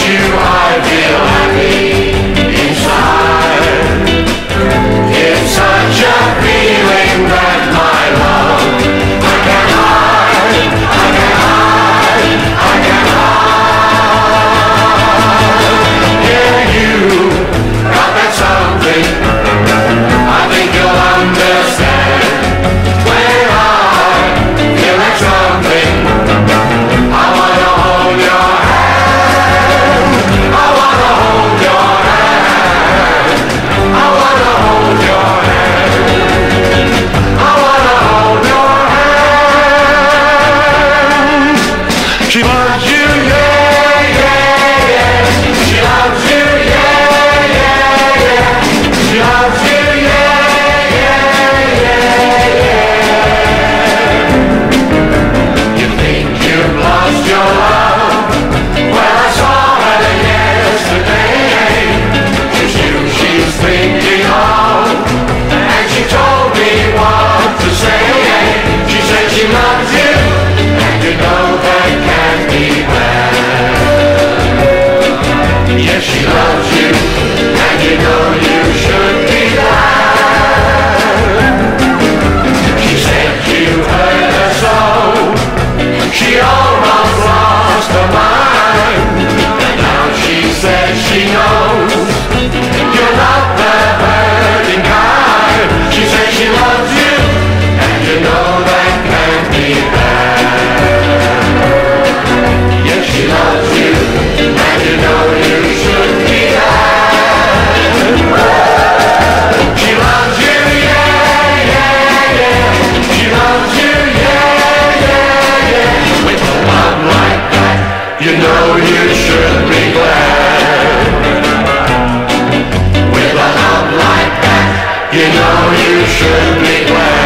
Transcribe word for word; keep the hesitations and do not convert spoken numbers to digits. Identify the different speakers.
Speaker 1: you, I feel happy inside. It's such a feeling that my love I can't hide, I can't hide, I can't hide. Yeah, you got that something, I think you'll understand. When I feel that something, I wanna hold your hand, I wanna hold your hand, I wanna hold your hand, I wanna hold your hand. She loves you, yeah, yeah, yeah. She loves you, yeah, yeah, yeah. She loves you, yeah, yeah, yeah, yeah. You think you've lost your love? Well, I saw her yesterday. It's you she's thinking of, and she told me what to say. She said she loves you, and you know that can't be bad. Yes, she loves you, and you know you should be glad. She said you hurt her so, she almost lost her mind. And now she says she knows you're not the hurting kind. She says she loves you, and you know that can't be bad. Yes, she loves you, and you know you should be glad. She loves you, yeah, yeah, yeah. She loves you, yeah, yeah, yeah. With a love like that, you know you should be glad. With a love like that, you know you should be glad.